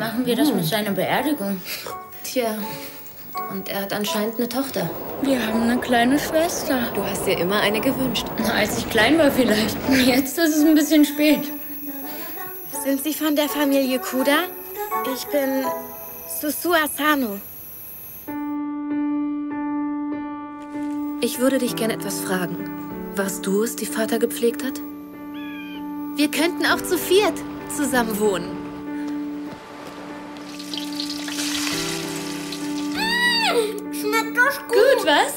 machen wir das mit seiner Beerdigung? Tja, und er hat anscheinend eine Tochter. Wir haben eine kleine Schwester. Du hast dir immer eine gewünscht. Na, als ich klein war vielleicht. Jetzt ist es ein bisschen spät. Sind Sie von der Familie Kuda? Ich bin Susu Asano. Ich würde dich gerne etwas fragen. Warst du es, die Vater gepflegt hat? Wir könnten auch zu viert zusammen wohnen. Schmeckt das gut? Gut, was?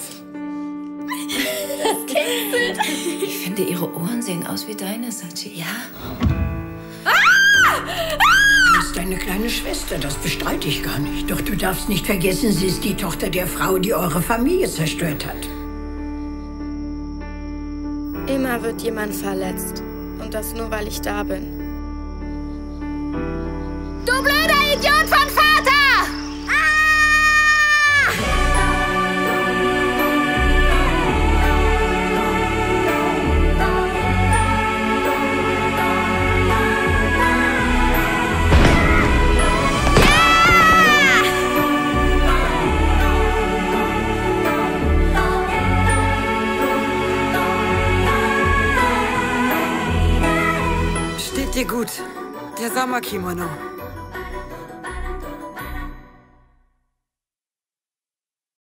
Das kitzelt. Ich finde, ihre Ohren sehen aus wie deine, Sachi. Ja? Das ist deine kleine Schwester, das bestreite ich gar nicht. Doch du darfst nicht vergessen, sie ist die Tochter der Frau, die eure Familie zerstört hat. Immer wird jemand verletzt. Und das nur, weil ich da bin. Du blöder Idiot von Vater! Steht dir gut. Der Sommerkimono.